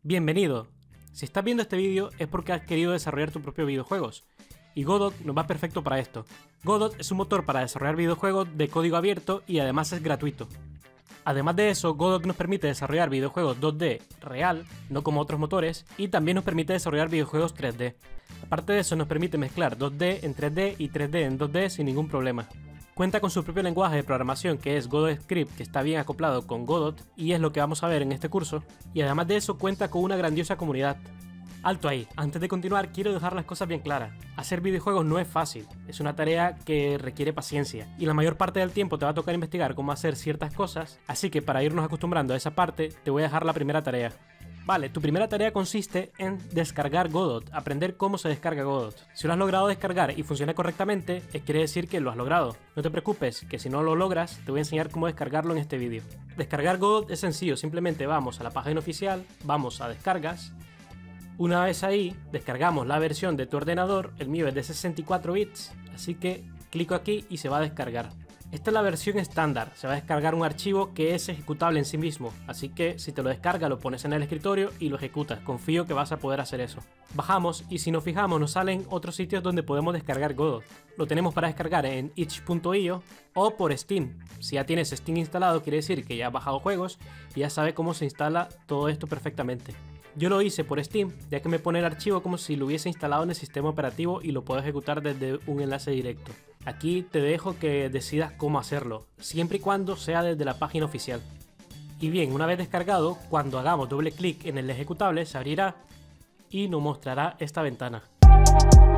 Bienvenido. Si estás viendo este vídeo es porque has querido desarrollar tus propios videojuegos, y Godot nos va perfecto para esto. Godot es un motor para desarrollar videojuegos de código abierto y además es gratuito. Además de eso, Godot nos permite desarrollar videojuegos 2D real, no como otros motores, y también nos permite desarrollar videojuegos 3D. Aparte de eso, nos permite mezclar 2D en 3D y 3D en 2D sin ningún problema. Cuenta con su propio lenguaje de programación que es Godot Script, que está bien acoplado con Godot y es lo que vamos a ver en este curso, y además de eso cuenta con una grandiosa comunidad. Alto ahí, antes de continuar quiero dejar las cosas bien claras. Hacer videojuegos no es fácil, es una tarea que requiere paciencia y la mayor parte del tiempo te va a tocar investigar cómo hacer ciertas cosas, así que para irnos acostumbrando a esa parte te voy a dejar la primera tarea. Vale, tu primera tarea consiste en descargar Godot, aprender cómo se descarga Godot. Si lo has logrado descargar y funciona correctamente, quiere decir que lo has logrado. No te preocupes, que si no lo logras, te voy a enseñar cómo descargarlo en este vídeo. Descargar Godot es sencillo, simplemente vamos a la página oficial, vamos a descargas. Una vez ahí, descargamos la versión de tu ordenador, el mío es de 64 bits, así que clico aquí y se va a descargar. Esta es la versión estándar, se va a descargar un archivo que es ejecutable en sí mismo, así que si te lo descarga lo pones en el escritorio y lo ejecutas, confío que vas a poder hacer eso. Bajamos y si nos fijamos nos salen otros sitios donde podemos descargar Godot. Lo tenemos para descargar en itch.io o por Steam. Si ya tienes Steam instalado quiere decir que ya has bajado juegos y ya sabes cómo se instala todo esto perfectamente. Yo lo hice por Steam, ya que me pone el archivo como si lo hubiese instalado en el sistema operativo y lo puedo ejecutar desde un enlace directo. Aquí te dejo que decidas cómo hacerlo, siempre y cuando sea desde la página oficial. Y bien, una vez descargado, cuando hagamos doble clic en el ejecutable se abrirá y nos mostrará esta ventana.